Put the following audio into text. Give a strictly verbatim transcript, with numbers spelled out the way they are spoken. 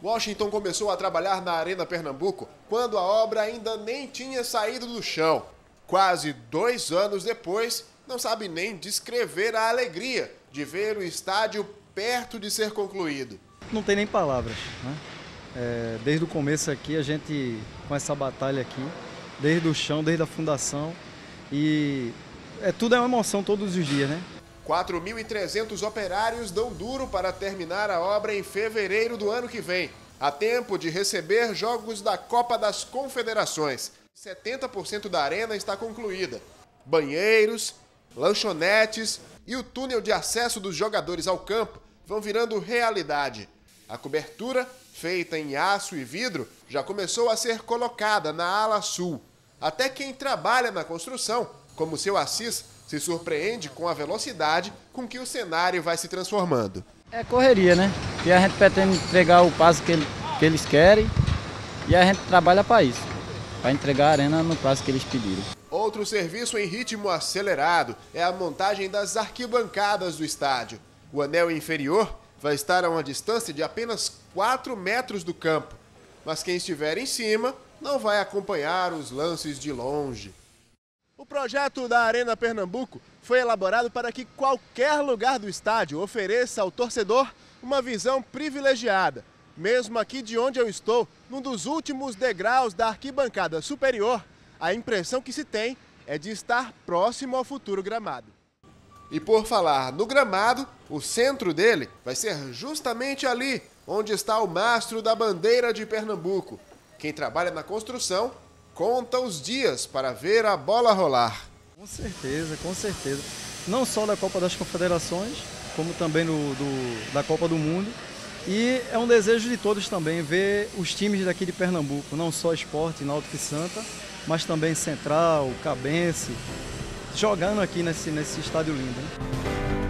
Washington começou a trabalhar na Arena Pernambuco quando a obra ainda nem tinha saído do chão. Quase dois anos depois, não sabe nem descrever a alegria de ver o estádio perto de ser concluído. Não tem nem palavras, né? É, desde o começo aqui, a gente com essa batalha aqui, desde o chão, desde a fundação, e é, tudo é uma emoção todos os dias, né? quatro mil e trezentos operários dão duro para terminar a obra em fevereiro do ano que vem, a tempo de receber jogos da Copa das Confederações. setenta por cento da arena está concluída. Banheiros, lanchonetes e o túnel de acesso dos jogadores ao campo vão virando realidade. A cobertura, feita em aço e vidro, já começou a ser colocada na ala sul. Até quem trabalha na construção, como seu Assis, se surpreende com a velocidade com que o cenário vai se transformando. É correria, né? Porque a gente pretende entregar o prazo que, ele, que eles querem e a gente trabalha para isso, para entregar a arena no prazo que eles pediram. Outro serviço em ritmo acelerado é a montagem das arquibancadas do estádio. O anel inferior vai estar a uma distância de apenas quatro metros do campo, mas quem estiver em cima não vai acompanhar os lances de longe. O projeto da Arena Pernambuco foi elaborado para que qualquer lugar do estádio ofereça ao torcedor uma visão privilegiada. Mesmo aqui de onde eu estou, num dos últimos degraus da arquibancada superior, a impressão que se tem é de estar próximo ao futuro gramado. E por falar no gramado, o centro dele vai ser justamente ali, onde está o mastro da bandeira de Pernambuco. Quem trabalha na construção conta os dias para ver a bola rolar. Com certeza, com certeza. Não só da Copa das Confederações, como também no, do, da Copa do Mundo. E é um desejo de todos também ver os times daqui de Pernambuco, não só Sport, Náutico e Santa, mas também Central, Cabense, jogando aqui nesse, nesse estádio lindo, né?